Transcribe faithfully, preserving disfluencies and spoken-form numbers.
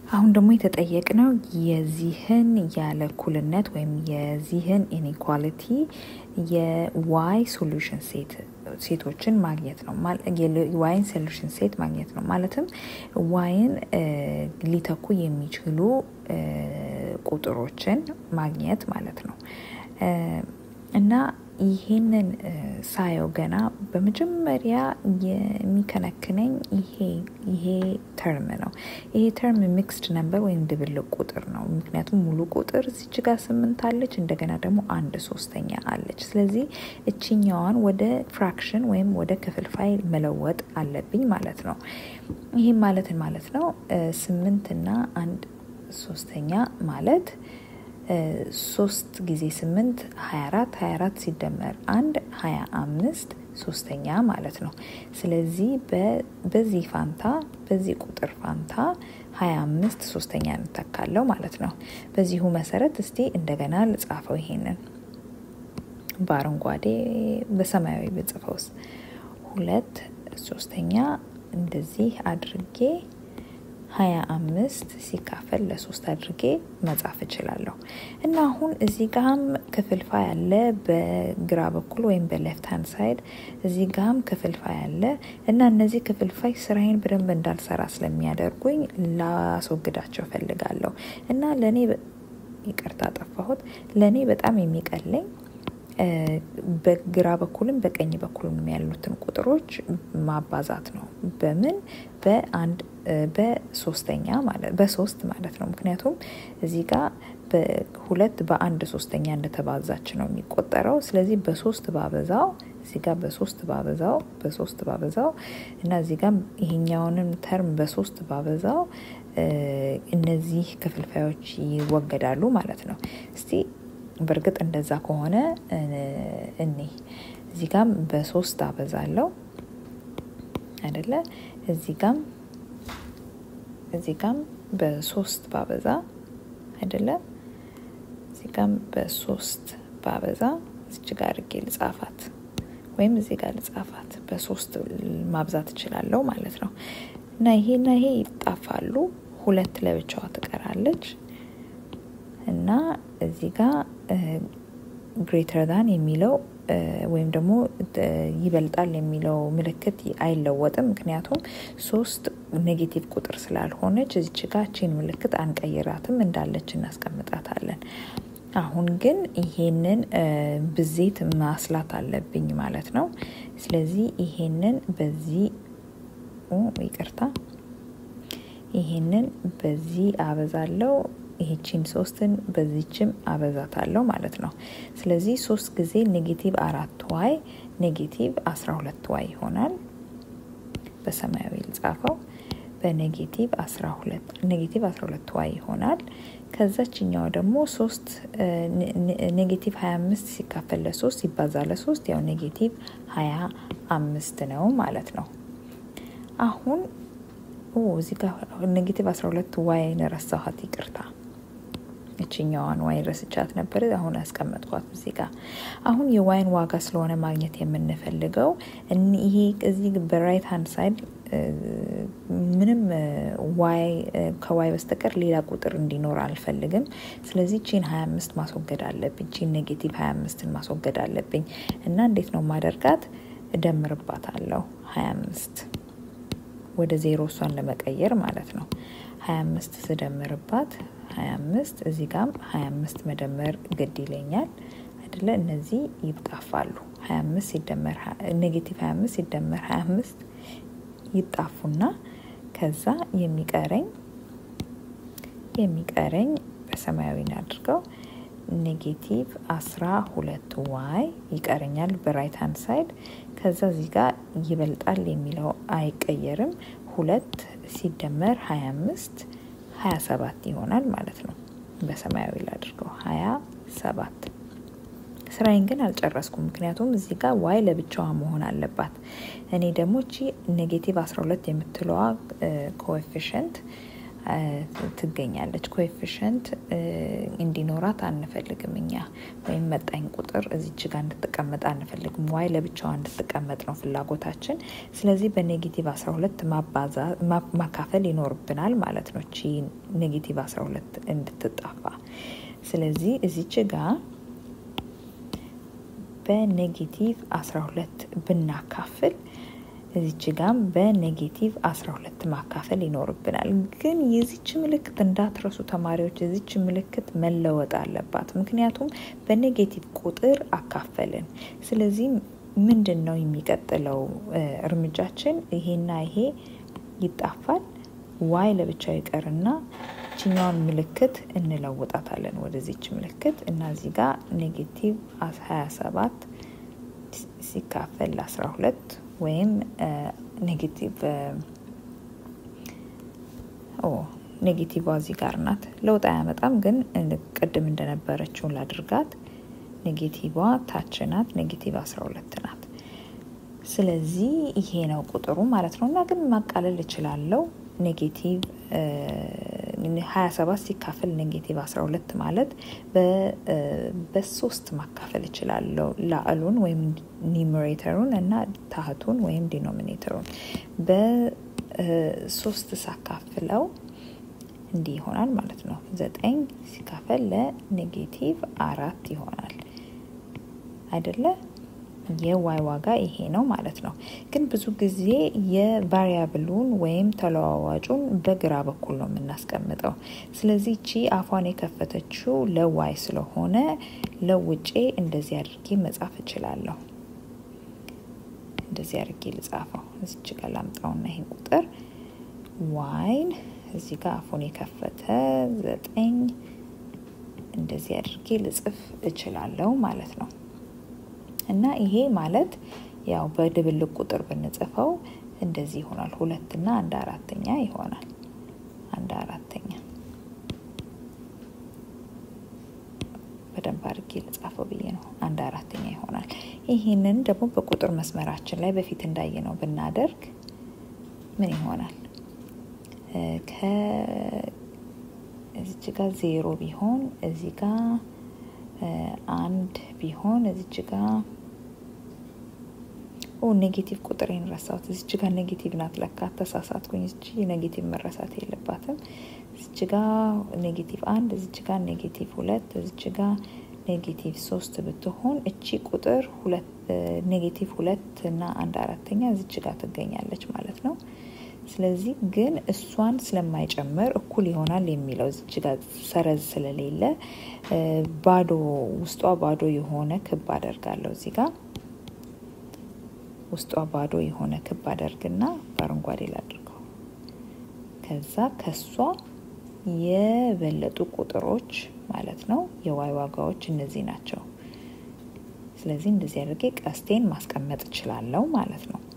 አሁን ደግሞ የተጠየቅነው የዚህን ያለ እኩልነት ወይም የዚህን ኢንኢኩዋሊቲ የዋይ ሶሉሽን ሴት ሴቶችን ማግኘት ነው ማለት የዋይን ሶሉሽን ሴት ማግኘት ነው ማለትም ዋይን ሊተኩ የሚችሉ ቁጥሮችን ማግኘት ማለት ነው እና ይሄንን ሳየው ገና በመጀመሪያ የሚከነክነኝ ይሄ ይሄ ተርም ነው ይሄ ተርም ሚክስድ ነምበር ወይም ድብልቅ ቁጥር ነው ምክንያቱም ሙሉ ቁጥር እዚህ ጋር ስምንት አለች እንደገና ደግሞ አንድ ሶስተኛ አለች ስለዚህ እቺኛዋን ወደ ፍራክሽን ወይም ወደ ክፍልፋይ መለወጥ አለብኝ ማለት ነው ይሄ ማለት ማለት ነው ስምንት እና አንድ ሶስተኛ ማለት ሶስት ጊዜ ስምንት ሃያ አራት ሃያ አራት ሲደመር አንድ ሃያ አምስት ሶስተኛ ማለት ነው ስለዚህ በዚህ ፋንታ በዚህ ቁጥር ፋንታ ሃያ አምስት ሶስተኛ እንተካለው ማለት ነው በዚሁ መሰረት እስቲ እንደገና ልጻፈው ይሄንን በአረንጓዴ በሰማያዊ ብጽፈውስ ሁለት ሶስተኛ እንደዚህ አድርጌ ሃያ አምስት ሲካፈል ለሶስት አድርጌ መጻፍ እችላለሁ እና አሁን እዚህ ጋርም ክፍልፋይ አለ በግራ በኩል ወይም በሌፍት ሃንድ ሳይድ እዚህ ጋርም ክፍልፋይ አለ እና እነዚህ ክፍልፋይ ስራዬን በደንብ እንዳልሰራ ስለሚያደርጉኝ ላስወግዳቸው ፈልጋለሁ እና ለኔ ይቅርታ ጠፋሁት ለኔ በጣም የሚቀለኝ በግራ በኩልም በቀኝ በኩልም ያሉትን ቁጥሮች ማባዛት ነው በምን በአንድ በሶስተኛ ማለት በሶስት ማለት ነው ምክንያቱም እዚህ ጋር በሁለት በአንድ ሶስተኛ እንደተባዛች ነው የሚቆጠረው ስለዚህ በሶስት ባበዛው እዚህ ጋር በሶስት ባበዛው በሶስት ባበዛው እና እዚህ ጋር ይሄኛውንም ተርም በሶስት ባበዛው እነዚህ ክፍልፋዮች ይወገዳሉ ማለት ነው እስቲ በርግጥ እንደዛ ከሆነ እኔ እዚህ ጋር በሶስት አበዛለው አይደለ እዚህ ጋር እዚህ ጋር በሶስት ባበዛ አይደለ እዚህ ጋር በሶስት ባበዛ እዚህ ጋር ርጌል ጻፋት ወይም እዚህ ጋር ልጻፋት በሶስት ማብዛት እችላለሁ ማለት ነው እና ይሄና ይሄ ይጣፋሉ ሁለት ለብቻዋ ትቀራለች እና እዚህ ጋር greater than የሚለው ወይም ደግሞ ይበልጣል የሚለው ምልክት አይለወጥም ምክንያቱም ሶስት ኔጌቲቭ ቁጥር ስላልሆነች እዚች ጋር ቺን ምልክት አንቀይራትም እንዳለች እናስቀምጣታለን አሁን ግን ይሄንን ብዜት ማስላት አለብኝ ማለት ነው ስለዚህ ይሄንን በዚህ ኦ ይቅርታ ይሄንን በዚህ አበዛለው ይሄችን ሶስትን በዚህችም አበዛታለሁ ማለት ነው ስለዚህ ሶስት ጊዜ ኔጌቲቭ አራት ዋይ ኔጌቲቭ አስራ ሁለት ዋይ ይሆናል በሰማያዊ ልጻፈው በኔጌቲቭ አስራ ሁለት ኔጌቲቭ አስራ ሁለት ዋይ ይሆናል ከዛችኛው ደግሞ ሶስት ኔጌቲቭ ሃያ አምስት ሲካፈል ለሶስት ይባዛል ለሶስት ያው ኔጌቲቭ ሃያ አምስት ነው ማለት ነው አሁን ኦ እዚህ ጋር ኔጌቲቭ አስራ ሁለት ዋይ ነረሳሁት ይቅርታ እቺኛዋን ዋይ ረስቻት ነበር አሁን አስቀመጥኳት እዚህ ጋር አሁን የዋይን ዋጋ ስለሆነ ማግኘት የምንፈልገው ይሄ እዚህ በራይት ሃንድ ሳይድ ምንም ዋይ ከዋይ በስተቀር ሌላ ቁጥር እንዲኖር አልፈልግም ስለዚህ ቺን ሃያ አምስት ማስወገድ አለብኝ ቺን ኔጌቲቭ ሃያ አምስት ማስወገድ አለብኝ እና እንዴት ነው ማደርጋት እደምርባታለሁ ሃያ አምስት ወደ ዜሮ ሷን ለመቀየር ማለት ነው ሃያ አምስት ስደምርባት ሃያ አምስት እዚህ ጋር ሃያ አምስት መደመር ግድ ይለኛል አይደለ እነዚህ ይጣፋሉ ሃያ አምስት ሲደመር ኔጌቲቭ ሃያ አምስት ሲደመር ሃያ አምስት ይጣፉና ከዛ የሚቀረኝ የሚቀረኝ በሰማያዊ አድርገው ኔጌቲቭ አስራ ሁለት ዋይ ይቀረኛል በራይት ሃንድ ሳይድ ከዛ እዚህ ጋር ይበልጣል የሚለው አይቀየርም ሁለት ሲደመር ሃያ አምስት ሃያ ሰባት ይሆናል ማለት ነው በሰማያዊ አድርገው ሃያ ሰባት ስራዬን ግን አልጨረስኩም ምክንያቱም እዚህ ጋር ዋይ ለብቻዋ መሆን አለባት እኔ ደግሞ እቺ ኔጌቲቭ አስራ ሁለት የምትለዋ ኮኤፊሽንት ትገኛለች ኮኤፊሽንት እንዲኖራት አንፈልግም እኛ ወይም መጣኝ ቁጥር እዚች ጋር እንድትቀመጥ አንፈልግም y ለብቻዋ እንድትቀመጥ ነው ፍላጎታችን ስለዚህ በኔጌቲቭ አስራ ሁለት ማባዛ ማካፈል ይኖርብናል ማለት ነው እቺ ኔጌቲቭ አስራ ሁለት እንድትጣፋ ስለዚህ እዚች ጋር በኔጌቲቭ አስራ ሁለት ብናካፍል እዚች ጋር በኔጌቲቭ አስራ ሁለት ማካፈል ይኖርብናል ግን የዚች ምልክት እንዳትረሱ ተማሪዎች የዚች ምልክት መለወጥ አለባት ምክንያቱም በኔጌቲቭ ቁጥር አካፈልን ስለዚህ ምንድነው የሚቀጥለው እርምጃችን ይሄና ይሄ ይጣፋል y ለብቻው ይቀርና ቺኛውን ምልክት እንለውጣታለን ወደዚች ምልክት እና እዚህ ጋር ኔጌቲቭ ሃያ ሰባት ሲካፈል አስራ ሁለት ወይም ኔጌቲቭ ኦ ኔጌቲቭ እዚህ ጋር ናት ለውጥ አያመጣም ግን ቀደም እንደነበረችው ላድርጋት ኔጌቲቭ ታች ናት ኔጌቲቭ አስራ ሁለት ናት ስለዚህ ይሄ ነው ቁጥሩ ማለት ነውና ግን ማቃለል ይችላልው ኔጌቲቭ ሃያ ሰባት ሲካፈል ኔጌቲቭ አስራ ሁለት ማለት በ በሶስት ማካፈል ይችላል ላዕሉን ወይም ኒውመሬተሩን እና ታህቱን ወይም ዲኖሚኔተሩን በሶስት ሳካፍለው እንዲህ ይሆናል ማለት ነው ዘጠኝ ሲካፈል ለኔጌቲቭ አራት ይሆናል አይደለ የy ዋጋ ይሄ ነው ማለት ነው ግን ብዙ ጊዜ የቫሪያብሉን ወይም ተለዋዋጩን በግራ በኩል ነው የምናስቀምጠው ስለዚህ እቺ አፏን የከፈተችው ለy ስለሆነ ለውጬ እንደዚህ አድርጌ መጻፍ እችላለሁ እንደዚህ አድርጌ ልጻፈው እዚች ጋር ላምጣውና ይሄን ቁጥር y እዚህ ጋር አፏን የከፈተ ዘጠኝ እንደዚህ አድርጌ ልጽፍ እችላለሁ ማለት ነው እና ይሄ ማለት ያው በድብልቅ ቁጥር ብንጽፈው እንደዚህ ይሆናል ሁለት እና አንድ አራተኛ ይሆናል አንድ አራተኛ በደንብ አድርጌ ልጻፈው ብዬ ነው አንድ አራተኛ ይሆናል ይሄንን ደግሞ በቁጥር መስመራችን ላይ በፊት እንዳየነው ብናደርግ ምን ይሆናል ከ እዚህ ጋር ዜሮ ቢሆን እዚህ ጋር አንድ ቢሆን እዚች ጋር ኦ ኔጌቲቭ ቁጥሬን ረሳሁት እዚች ጋር ኔጌቲቭ ናት ለካ ተሳሳትኩኝ እዚች ኔጌቲቭ መረሳት የለባትም እዚች ጋር ኔጌቲቭ አንድ እዚች ጋር ኔጌቲቭ ሁለት እዚች ጋር ኔጌቲቭ ሶስት ብትሆን እቺ ቁጥር ሁለት ኔጌቲቭ ሁለት እና አንድ አራተኛ እዚች ጋር ትገኛለች ማለት ነው ስለዚህ ግን እሷን ስለማይጨምር እኩል ይሆናል የሚለው እዚህ ጋር ሰረዝ ስለሌለ ባዶ ውስጧ ባዶ የሆነ ክብ አደርጋለሁ እዚህ ጋር ውስጧ ባዶ የሆነ ክብ አደርግና በአረንጓዴ ላድርገው ከዛ ከሷ የበለጡ ቁጥሮች ማለት ነው የy ዋጋዎች እነዚህ ናቸው ስለዚህ እንደዚህ አድርጌ ቀስቴን ማስቀመጥ እችላለሁ ማለት ነው